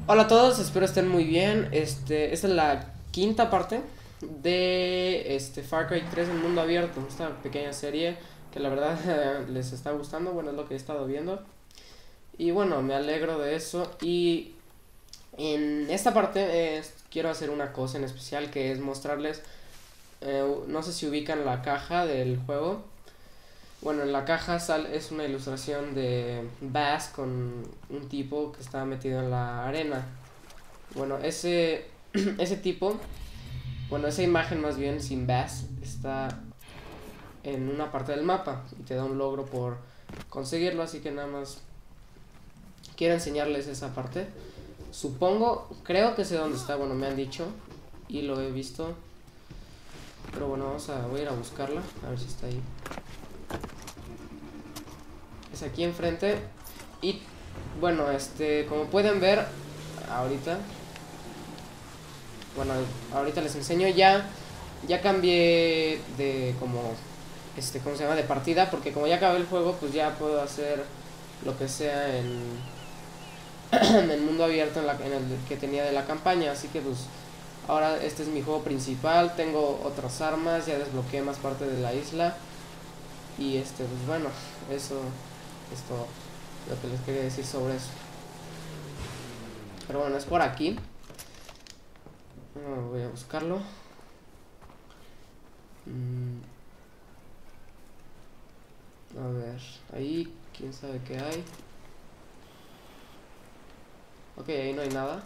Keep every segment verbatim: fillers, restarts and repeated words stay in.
Hola a todos, espero estén muy bien. Este, esta es la quinta parte de este Far Cry tres en mundo abierto, esta pequeña serie que la verdad les está gustando, bueno, es lo que he estado viendo. Y bueno, me alegro de eso. Y en esta parte eh, quiero hacer una cosa en especial, que es mostrarles, eh, no sé si ubican la caja del juego. Bueno, en la caja sale, es una ilustración de Bass con un tipo que está metido en la arena. Bueno, ese, ese tipo, bueno, esa imagen más bien sin Bass está en una parte del mapa y te da un logro por conseguirlo, así que nada más quiero enseñarles esa parte. Supongo, creo que sé dónde está, bueno, me han dicho y lo he visto, pero bueno, vamos a, voy a ir a buscarla, a ver si está ahí. Es aquí enfrente y bueno, este, como pueden ver ahorita, bueno, ahorita les enseño ya. Ya cambié de como este, ¿cómo se llama? De partida, porque como ya acabé el juego, pues ya puedo hacer lo que sea en en el mundo abierto en, la, en el que tenía de la campaña, así que pues ahora este es mi juego principal, tengo otras armas, ya desbloqueé más parte de la isla y este, pues bueno, eso es todo lo que les quería decir sobre eso. Pero bueno, es por aquí. Voy a buscarlo. Mm, a ver, ahí, quién sabe qué hay. Ok, ahí no hay nada.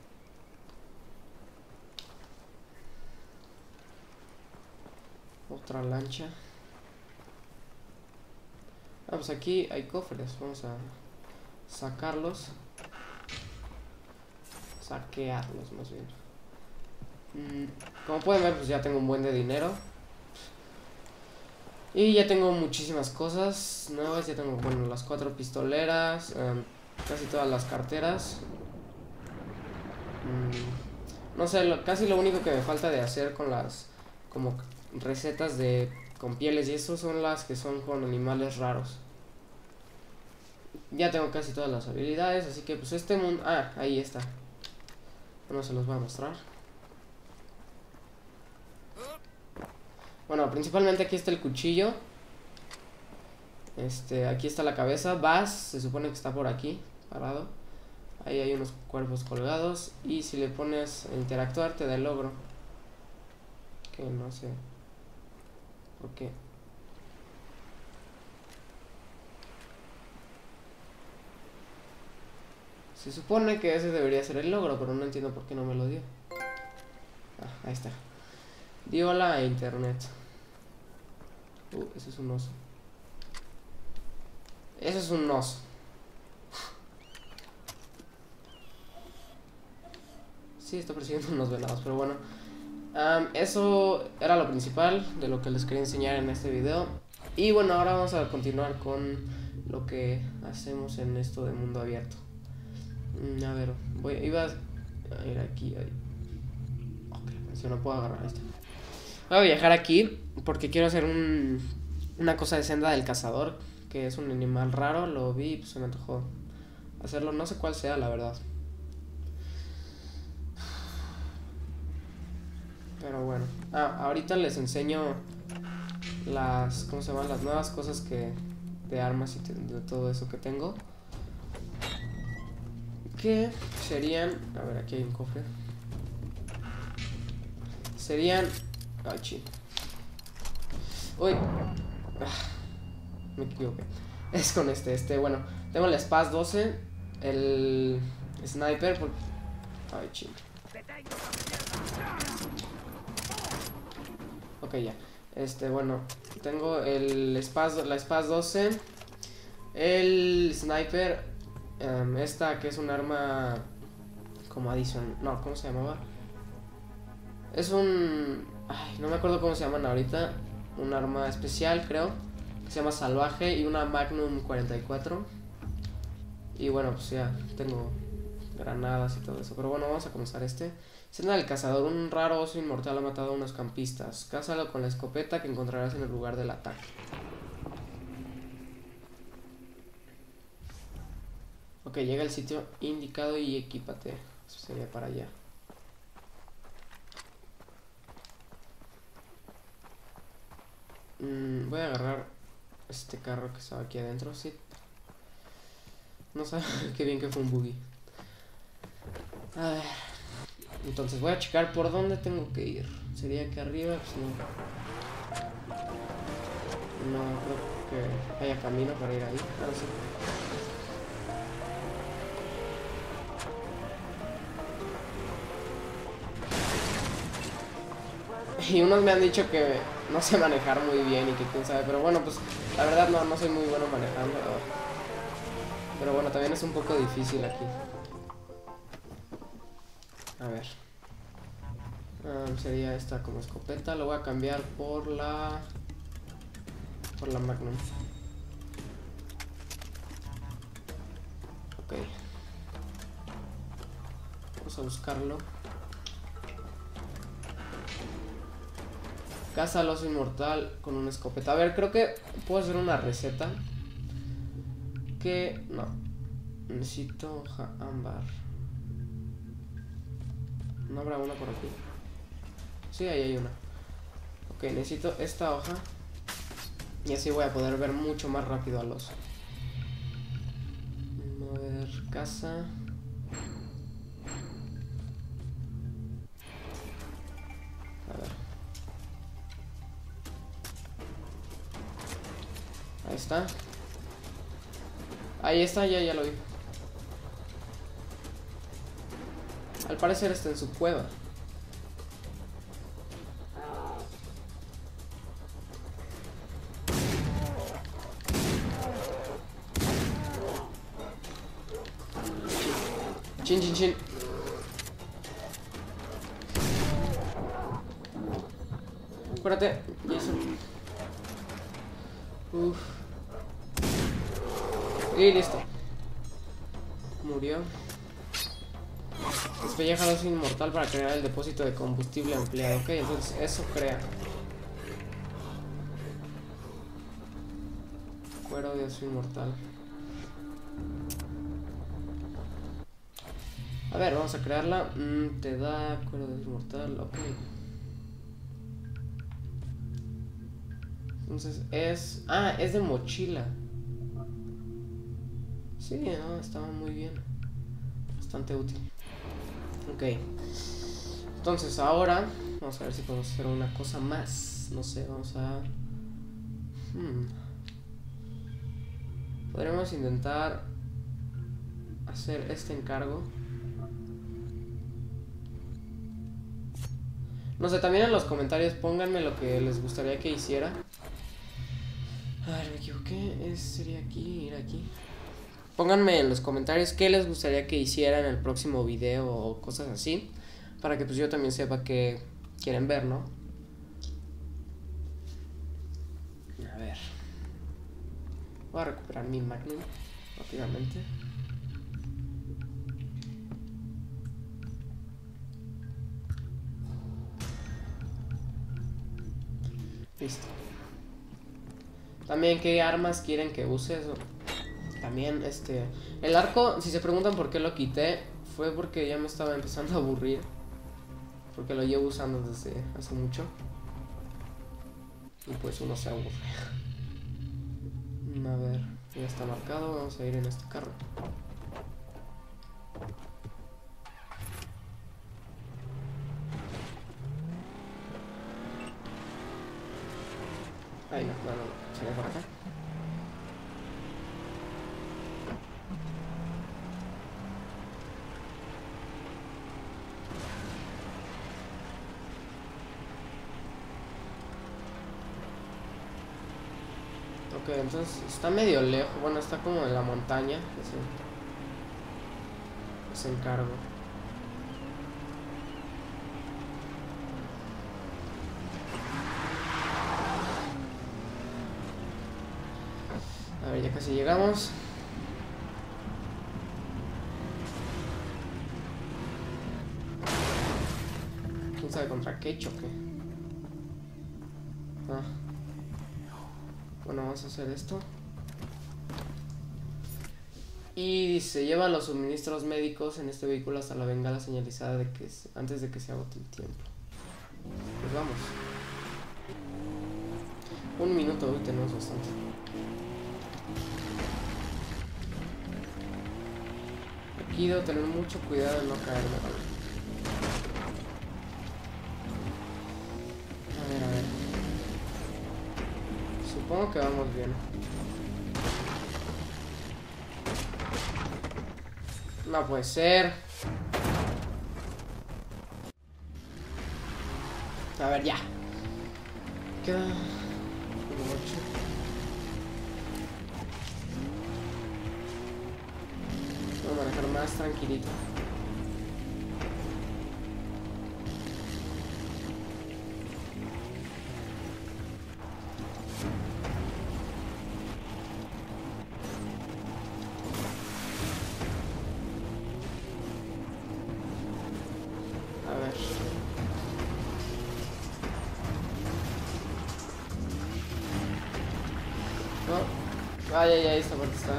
Otra lancha. Ah, pues aquí hay cofres. Vamos a sacarlos. Saquearlos más bien. Mm, como pueden ver, pues ya tengo un buen de dinero. Y ya tengo muchísimas cosas nuevas. Ya tengo, bueno, las cuatro pistoleras. Um, casi todas las carteras. Mm, no sé, lo, casi lo único que me falta de hacer con las como recetas de con pieles y eso son las que son con animales raros. Ya tengo casi todas las habilidades, así que pues este mundo... Ah, ahí está. Bueno, se los voy a mostrar. Bueno, principalmente aquí está el cuchillo. Este, aquí está la cabeza. Bass, se supone que está por aquí, parado. Ahí hay unos cuerpos colgados. Y si le pones a interactuar te da el logro. Que no sé por qué. Se supone que ese debería ser el logro, pero no entiendo por qué no me lo dio. Ah, ahí está. Dio hola a internet. Uh, ese es un oso. Ese es un oso. Sí, está persiguiendo unos venados, pero bueno. Um, eso era lo principal de lo que les quería enseñar en este video. Y bueno, ahora vamos a continuar con lo que hacemos en esto de mundo abierto. Mm, a ver, voy, iba a ir aquí. Ahí. Okay, si no puedo agarrar esto. Voy a viajar aquí porque quiero hacer un, una cosa de senda del cazador, que es un animal raro. Lo vi y pues se me antojó hacerlo. No sé cuál sea, la verdad. Pero bueno. Ah, ahorita les enseño las, ¿cómo se llaman? Las nuevas cosas que de armas y te, de todo eso que tengo. Que serían, a ver, aquí hay un cofre. Serían, ay, chi. Uy. Ah, me equivoqué. Es con este, este, bueno, tengo el Spaz doce, el Sniper, por... ay, chi. Ok, ya. Este, bueno, tengo el Spaz, la Spaz doce, el Sniper, um, esta que es un arma como adición, no, ¿cómo se llamaba? Es un, ay, no me acuerdo cómo se llaman ahorita, un arma especial creo, que se llama Salvaje, y una Magnum cuarenta y cuatro. Y bueno, pues ya tengo granadas y todo eso, pero bueno, vamos a comenzar este. Senda del cazador, un raro oso inmortal ha matado a unos campistas. Cázalo con la escopeta que encontrarás en el lugar del ataque. Ok, llega al sitio indicado y equípate. Eso sería para allá. Mm, voy a agarrar este carro que estaba aquí adentro, sí. No sé, qué bien que fue un buggy. A ver. Entonces voy a checar por dónde tengo que ir. Sería aquí arriba, pues no. No creo que haya camino para ir ahí. Ahora sí. Y unos me han dicho que no sé manejar muy bien y que quién sabe, pero bueno, pues la verdad no, no soy muy bueno manejando. Pero bueno, también es un poco difícil aquí. A ver. Um, sería esta como escopeta. Lo voy a cambiar por la... Por la Magnum. Ok. Vamos a buscarlo. Caza al oso inmortal con una escopeta. A ver, creo que puedo hacer una receta. Que... no. Necesito hoja ámbar. ¿No habrá una por aquí? Sí, ahí hay una. Ok, necesito esta hoja. Y así voy a poder ver mucho más rápido al oso. Mover casa. A ver. Ahí está. Ahí está, ya, ya lo vi. Al parecer está en su cueva. Chin, chin, chin. Espérate, Jason. Uf. Y listo. Murió. Despelleja al oso inmortal para crear el depósito de combustible empleado. Ok, entonces eso crea. Cuero de oso inmortal. A ver, vamos a crearla. Mm, te da cuero de oso inmortal. Ok. Entonces es... ah, es de mochila. Sí, no, estaba muy bien. Bastante útil. Ok. Entonces ahora vamos a ver si podemos hacer una cosa más. No sé, vamos a... Hmm. Podríamos intentar hacer este encargo. No sé, también en los comentarios pónganme lo que les gustaría que hiciera. A ver, me equivoqué. Es, sería aquí, ir aquí. Pónganme en los comentarios qué les gustaría que hiciera en el próximo video o cosas así. Para que pues yo también sepa qué quieren ver, ¿no? A ver. Voy a recuperar mi Magnum rápidamente. Listo. También qué armas quieren que use eso. También este... el arco, si se preguntan por qué lo quité, fue porque ya me estaba empezando a aburrir. Porque lo llevo usando desde hace mucho. Y pues uno se aburre. A ver, ya está marcado, vamos a ir en este carro. Ahí no, no, no, sería por acá. Ok, entonces está medio lejos, bueno, está como en la montaña, ese, ese encargo. A ver, ya casi llegamos. ¿Quién sabe contra qué choque? Ah. Bueno, vamos a hacer esto. Y se lleva los suministros médicos en este vehículo hasta la bengala señalizada de que es, antes de que se agote el tiempo. Pues vamos. Un minuto, hoy tenemos bastante. Aquí debo tener mucho cuidado de no caerme. A ver, a ver. Supongo que vamos bien. No puede ser. A ver, ya. Queda ocho. Voy a manejar más tranquilito. A ver. No. Ay, ay, ay, esta parte está.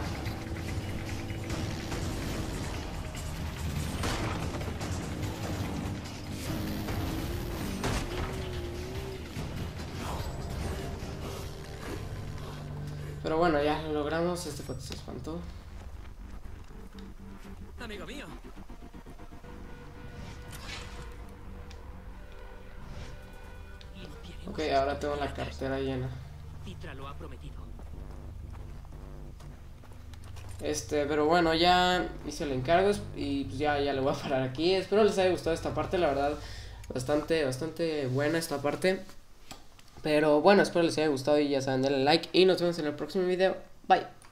Pero bueno, ya lo logramos. Este coche se espantó. Amigo mío. Ok, ahora tengo la cartera llena. Citra lo ha prometido. Este, pero bueno, ya hice el encargo y pues ya, ya le voy a parar aquí. Espero les haya gustado esta parte, la verdad, bastante, bastante buena esta parte. Pero bueno, espero les haya gustado y ya saben, denle like y nos vemos en el próximo video. Bye.